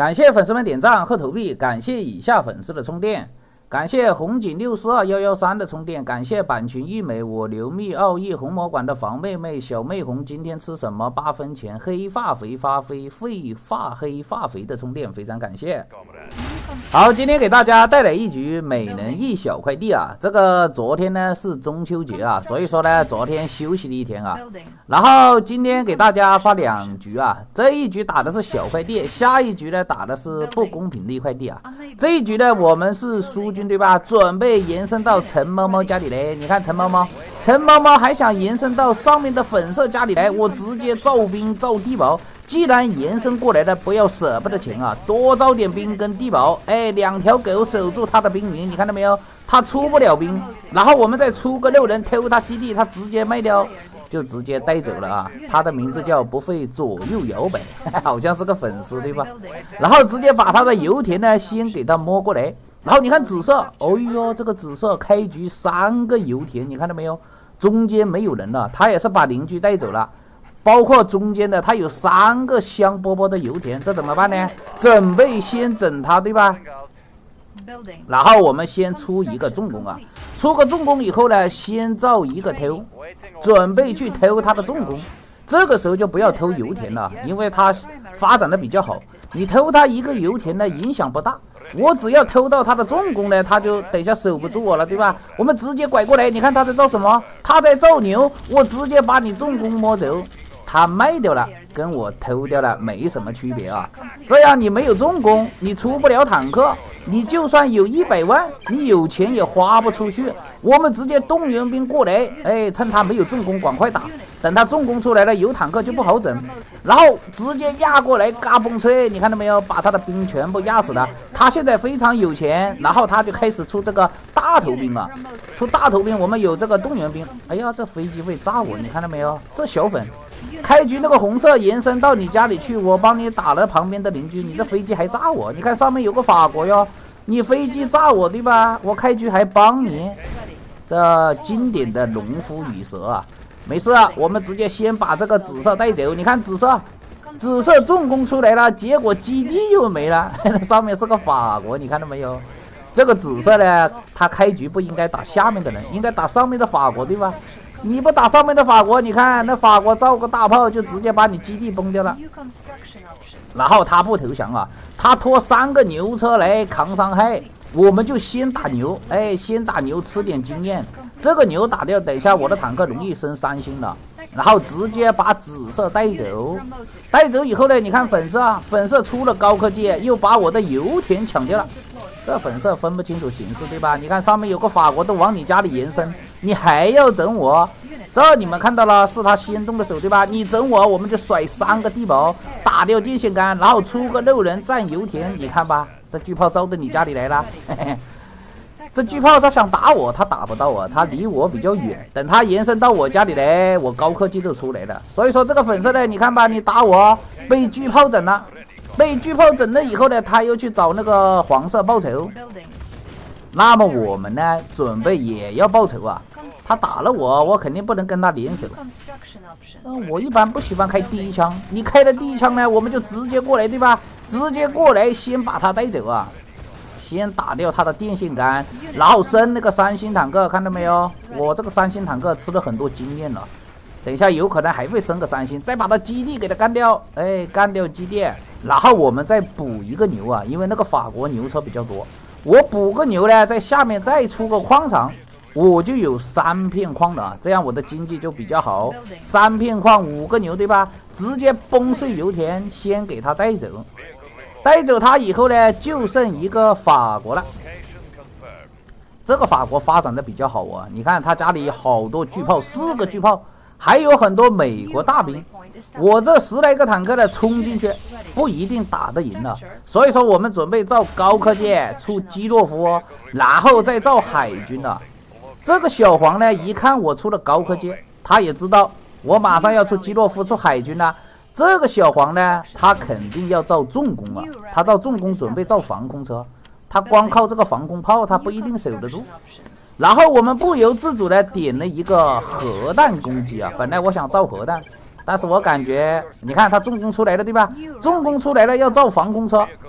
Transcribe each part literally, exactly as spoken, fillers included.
感谢粉丝们点赞和投币，感谢以下粉丝的充电。感谢红警六四二一一三的充电，感谢版群一美我流蜜奥义红魔馆的房妹妹小妹红今天吃什么八分钱黑发肥发肥废发黑发肥的充电，非常感谢。好，今天给大家带来一局美人一小快递啊，这个昨天呢是中秋节啊，所以说呢昨天休息了一天啊，然后今天给大家发两局啊，这一局打的是小快递，下一局呢打的是不公平的快递啊，这一局呢我们是输军对吧？准备延伸到陈猫猫家里来，你看陈猫猫，陈猫猫还想延伸到上面的粉色家里来，我直接造兵造地堡。既然延伸过来了，不要舍不得钱啊，多造点兵跟地堡，哎，两条狗守住他的兵营，你看到没有？他出不了兵，然后我们再出个六人偷他基地，他直接卖掉，就直接带走了啊。他的名字叫不会左右摇摆，好像是个粉丝对吧？然后直接把他的油田呢先给他摸过来，然后你看紫色，哦呦，这个紫色开局三个油田，你看到没有？中间没有人了，他也是把邻居带走了。包括中间的，它有三个香饽饽的油田，这怎么办呢？准备先整它，对吧？然后我们先出一个重工啊，出个重工以后呢，先造一个偷，准备去偷它的重工。这个时候就不要偷油田了，因为它发展的比较好，你偷它一个油田呢，影响不大。我只要偷到他的重工呢，他就等一下守不住我了，对吧？我们直接拐过来，你看他在造什么？他在造牛，我直接把你重工摸走。他卖掉了，跟我偷掉了没什么区别啊。这样你没有重工，你出不了坦克，你就算有一百万，你有钱也花不出去。我们直接动员兵过来，哎，趁他没有重工，赶快打。等他重工出来了，有坦克就不好整。然后直接压过来，嘎嘣吹，你看到没有？把他的兵全部压死了。他现在非常有钱，然后他就开始出这个大头兵了。出大头兵，我们有这个动员兵。哎呀，这飞机会炸我，你看到没有？这小粉。开局那个红色延伸到你家里去，我帮你打了旁边的邻居，你这飞机还炸我？你看上面有个法国哟，你飞机炸我对吧？我开局还帮你，这经典的农夫与蛇啊！没事啊，我们直接先把这个紫色带走。你看紫色，紫色重工出来了，结果基地又没了，上面是个法国，你看到没有？这个紫色呢，他开局不应该打下面的人，应该打上面的法国对吧？你不打上面的法国，你看那法国造个大炮就直接把你基地崩掉了。然后他不投降啊，他拖三个牛车来扛伤害，我们就先打牛，哎，先打牛吃点经验。这个牛打掉，等一下我的坦克容易升三星了。然后直接把紫色带走，带走以后呢，你看粉色啊，粉色出了高科技，又把我的油田抢掉了。这粉色分不清楚形势对吧？你看上面有个法国都往你家里延伸，你还要整我？这你们看到了，是他先动的手对吧？你整我，我们就甩三个地堡，打掉电线杆，然后出个六人占油田。你看吧，这巨炮招到你家里来了。嘿嘿，这巨炮他想打我，他打不到我，他离我比较远。等他延伸到我家里来，我高科技都出来了。所以说这个粉色呢，你看吧，你打我被巨炮整了。被巨炮整了以后呢，他又去找那个黄色报仇。那么我们呢，准备也要报仇啊。他打了我，我肯定不能跟他联手。嗯，我一般不喜欢开第一枪，你开了第一枪呢，我们就直接过来，对吧？直接过来，先把他带走啊，先打掉他的电线杆，然后升那个三星坦克，看到没有？我这个三星坦克吃了很多经验了。等一下有可能还会升个三星，再把他基地给他干掉，哎，干掉基地，然后我们再补一个牛啊，因为那个法国牛车比较多，我补个牛呢，在下面再出个矿场，我就有三片矿了，这样我的经济就比较好。三片矿五个牛对吧？直接崩碎油田，先给他带走，带走他以后呢，就剩一个法国了。这个法国发展的比较好啊，你看他家里好多巨炮，四个巨炮。还有很多美国大兵，我这十来个坦克的冲进去，不一定打得赢了。所以说我们准备造高科技出基洛夫，然后再造海军了。这个小黄呢，一看我出了高科技，他也知道我马上要出基洛夫出海军了。这个小黄呢，他肯定要造重工啊，他造重工准备造防空车，他光靠这个防空炮，他不一定守得住。然后我们不由自主的点了一个核弹攻击啊！本来我想造核弹，但是我感觉，你看他重工出来了对吧？重工出来了要造防空车，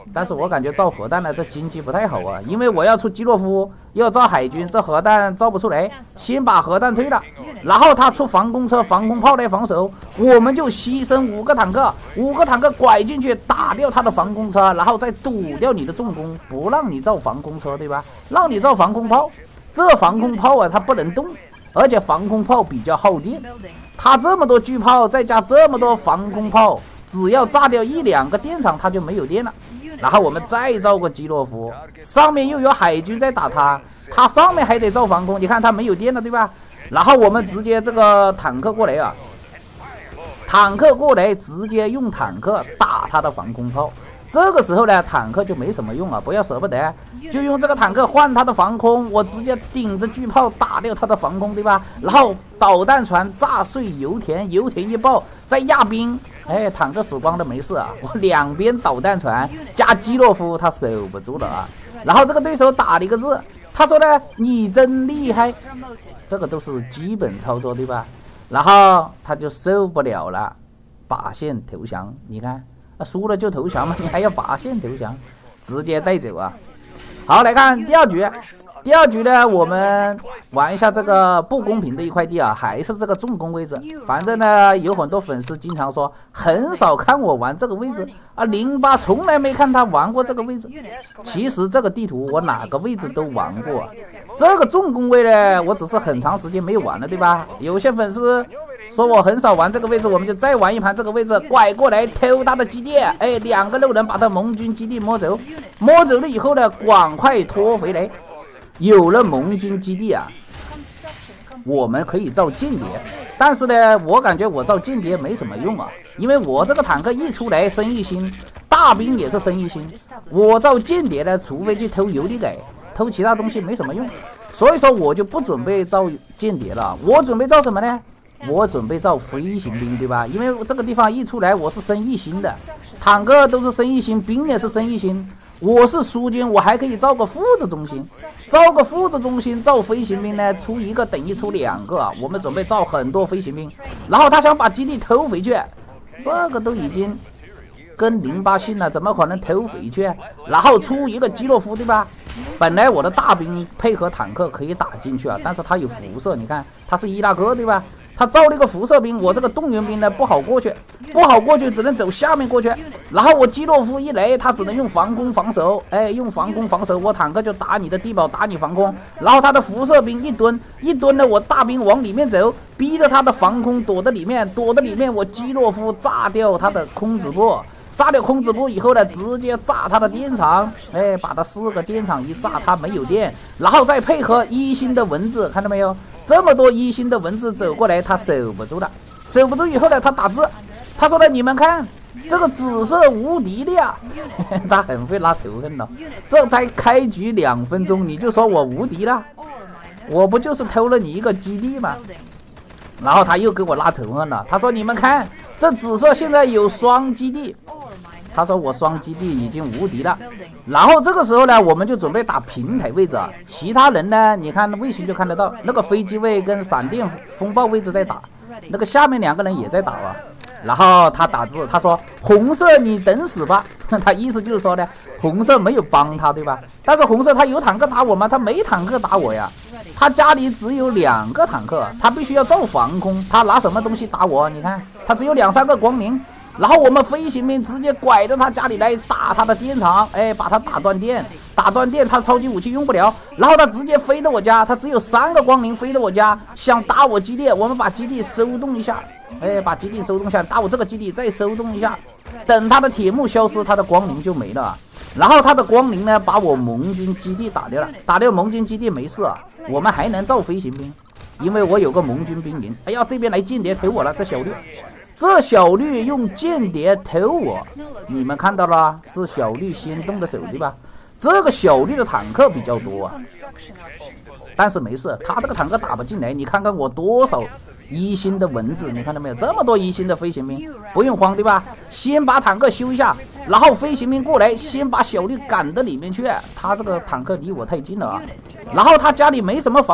但是我感觉造核弹呢，这经济不太好啊，因为我要出基洛夫，要造海军，这核弹造不出来，先把核弹推了，然后他出防空车、防空炮来防守，我们就牺牲五个坦克，五个坦克拐进去打掉他的防空车，然后再堵掉你的重工，不让你造防空车，对吧？让你造防空炮，这防空炮啊，它不能动，而且防空炮比较耗电，它这么多巨炮，再加这么多防空炮。只要炸掉一两个电厂，它就没有电了。然后我们再造个基洛夫，上面又有海军在打它，它上面还得造防空。你看它没有电了，对吧？然后我们直接这个坦克过来啊，坦克过来直接用坦克打它的防空炮。这个时候呢，坦克就没什么用啊，不要舍不得，就用这个坦克换它的防空，我直接顶着巨炮打掉它的防空，对吧？然后导弹船炸碎油田，油田一爆再压冰，哎，坦克死光了没事啊，我两边导弹船加基洛夫，他守不住了啊。然后这个对手打了一个字，他说呢，你真厉害，这个都是基本操作，对吧？然后他就受不了了，拔线投降，你看。啊，输了就投降嘛，你还要拔线投降，直接带走啊！好，来看第二局，第二局呢，我们玩一下这个不公平的一块地啊，还是这个重工位置。反正呢，有很多粉丝经常说，很少看我玩这个位置啊，零八从来没看他玩过这个位置。其实这个地图我哪个位置都玩过，这个重工位呢，我只是很长时间没有玩了，对吧？有些粉丝说我很少玩这个位置，我们就再玩一盘这个位置，拐过来偷他的基地，哎，两个路人把他盟军基地摸走，摸走了以后呢，赶快拖回来。有了盟军基地啊，我们可以造间谍，但是呢，我感觉我造间谍没什么用啊，因为我这个坦克一出来生一星，大兵也是生一星，我造间谍呢，除非去偷油力改，偷其他东西没什么用，所以说我就不准备造间谍了，我准备造什么呢？我准备造飞行兵，对吧？因为这个地方一出来我是升一星的，坦克都是升一星，兵也是升一星，我是苏军，我还可以造个副指中心，造个副指中心，造飞行兵呢，出一个等于出两个啊，我们准备造很多飞行兵，然后他想把基地偷回去，这个都已经跟零八信了，怎么可能偷回去？然后出一个基洛夫，对吧？本来我的大兵配合坦克可以打进去啊，但是它有辐射，你看它是伊拉克，对吧？他造了一个辐射兵，我这个动员兵呢不好过去，不好过去，只能走下面过去。然后我基洛夫一来，他只能用防空防守，哎，用防空防守，我坦克就打你的地堡，打你防空。然后他的辐射兵一蹲一蹲呢，我大兵往里面走，逼着他的防空躲在里面，躲在里面，我基洛夫炸掉他的空子部。炸掉空子部以后呢，直接炸他的电厂，哎，把他四个电厂一炸，他没有电，然后再配合一星的文字，看到没有？这么多一星的文字走过来，他守不住了，守不住以后呢，他打字，他说呢，你们看这个紫色无敌的呀，他很会拉仇恨了。这才开局两分钟，你就说我无敌了，我不就是偷了你一个基地吗？然后他又给我拉仇恨了，他说你们看这紫色现在有双基地。他说我双基地已经无敌了，然后这个时候呢，我们就准备打平台位置啊。其他人呢，你看卫星就看得到，那个飞机位跟闪电风暴位置在打，那个下面两个人也在打啊。然后他打字，他说红色你等死吧，他意思就是说呢，红色没有帮他，对吧？但是红色他有坦克打我吗？他没坦克打我呀，他家里只有两个坦克，他必须要造防空，他拿什么东西打我？你看他只有两三个光明。然后我们飞行兵直接拐到他家里来打他的电厂，哎，把他打断电，打断电，他超级武器用不了。然后他直接飞到我家，他只有三个光明飞到我家，想打我基地，我们把基地收动一下，哎，把基地收动一下，打我这个基地再收动一下，等他的铁幕消失，他的光明就没了。然后他的光明呢，把我盟军基地打掉了，打掉盟军基地没事啊，我们还能造飞行兵，因为我有个盟军兵营。哎呀，这边来间谍投我了，这小绿。这小绿用间谍投我，你们看到了，是小绿先动的手，对吧？这个小绿的坦克比较多啊，但是没事，他这个坦克打不进来。你看看我多少一星的文字，你看到没有？这么多一星的飞行兵，不用慌，对吧？先把坦克修一下，然后飞行兵过来，先把小绿赶到里面去。他这个坦克离我太近了啊，然后他家里没什么防空，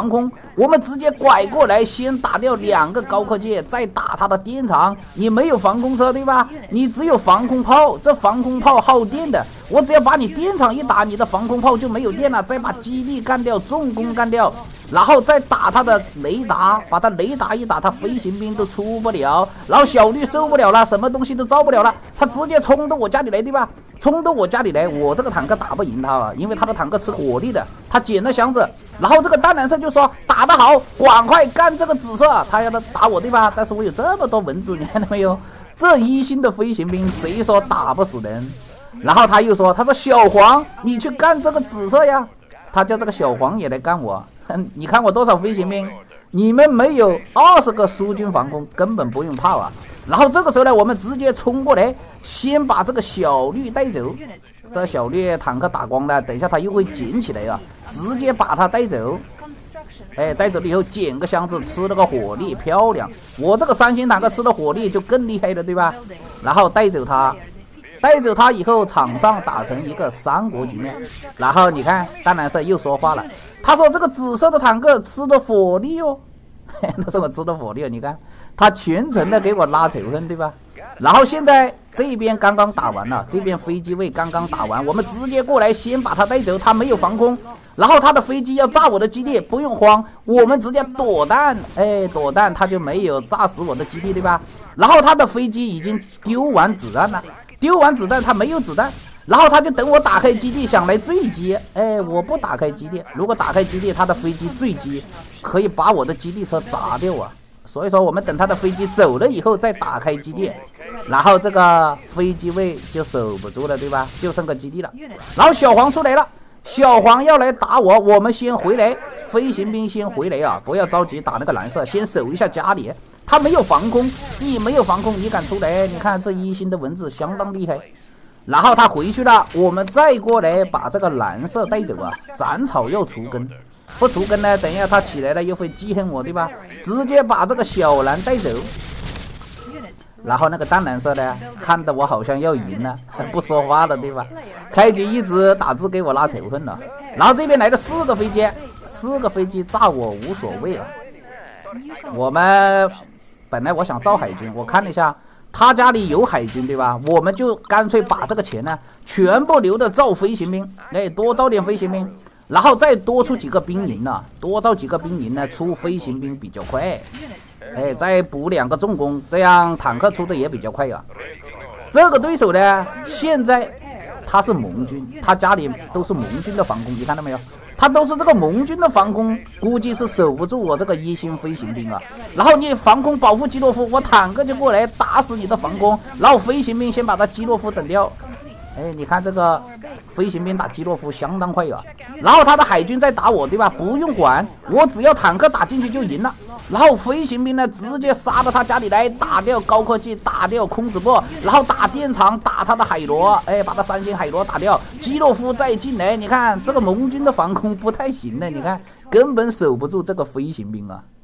我们直接拐过来，先打掉两个高科技，再打他的电厂。你没有防空车对吧？你只有防空炮，这防空炮耗电的，我只要把你电厂一打，你的防空炮就没有电了。再把基地干掉，重工干掉，然后再打他的雷达，把他雷达一打，他飞行兵都出不了，然后小绿受不了了，什么东西都造不了了，他直接冲到我家里来对吧？冲到我家里来，我这个坦克打不赢他啊，因为他的坦克吃火力的，他捡了箱子，然后这个淡蓝色就说打得好，赶快干这个紫色，他要打我对吧？但是我有这么多文字，你看到没有？这一星的飞行兵谁说打不死人？然后他又说，他说小黄你去干这个紫色呀，他叫这个小黄也来干我，你看我多少飞行兵？你们没有二十个苏军防空，根本不用怕啊。然后这个时候呢，我们直接冲过来，先把这个小绿带走。这小绿坦克打光了，等一下他又会捡起来啊，直接把他带走。哎，带走了以后捡个箱子，吃了个火力，漂亮。我这个三星坦克吃了火力就更厉害了，对吧？然后带走他，带走他以后，场上打成一个三国局面。然后你看，淡蓝色又说话了，他说这个紫色的坦克吃了火力哦。他说我吃了火力，你看他全程的给我拉仇恨对吧？然后现在这边刚刚打完了，这边飞机位刚刚打完，我们直接过来先把他带走，他没有防空，然后他的飞机要炸我的基地，不用慌，我们直接躲弹，哎，躲弹他就没有炸死我的基地对吧？然后他的飞机已经丢完子弹了，丢完子弹他没有子弹。然后他就等我打开基地想来坠机，哎，我不打开基地，如果打开基地他的飞机坠机可以把我的基地车砸掉啊，所以说我们等他的飞机走了以后再打开基地，然后这个飞机位就守不住了对吧？就剩个基地了。然后小黄出来了，小黄要来打我，我们先回来，飞行兵先回来啊，不要着急打那个蓝色，先守一下家里。他没有防空，你没有防空你敢出来？你看这一星的文字相当厉害。然后他回去了，我们再过来把这个蓝色带走啊！斩草要除根，不除根呢，等一下他起来了又会记恨我，对吧？直接把这个小蓝带走。然后那个淡蓝色呢，看得我好像要赢了，不说话了，对吧？开局一直打字给我拉仇恨了。然后这边来了四个飞机，四个飞机炸我无所谓啊。我们本来我想造海军，我看了一下。他家里有海军对吧？我们就干脆把这个钱呢全部留着造飞行兵，哎，多造点飞行兵，然后再多出几个兵营呢，多造几个兵营呢，出飞行兵比较快，哎，再补两个重工，这样坦克出的也比较快呀。这个对手呢，现在他是盟军，他家里都是盟军的防空，你看到没有？他都是这个盟军的防空，估计是守不住我这个一星飞行兵啊。然后你防空保护基洛夫，我坦克就过来打死你的防空，然后飞行兵先把他基洛夫整掉。哎，你看这个飞行兵打基洛夫相当快啊。然后他的海军在打我，对吧？不用管，我只要坦克打进去就赢了。然后飞行兵呢，直接杀到他家里来，打掉高科技，打掉空子部，然后打电厂，打他的海螺，哎，把他三星海螺打掉。基洛夫再进来，你看这个盟军的防空不太行了，你看根本守不住这个飞行兵啊。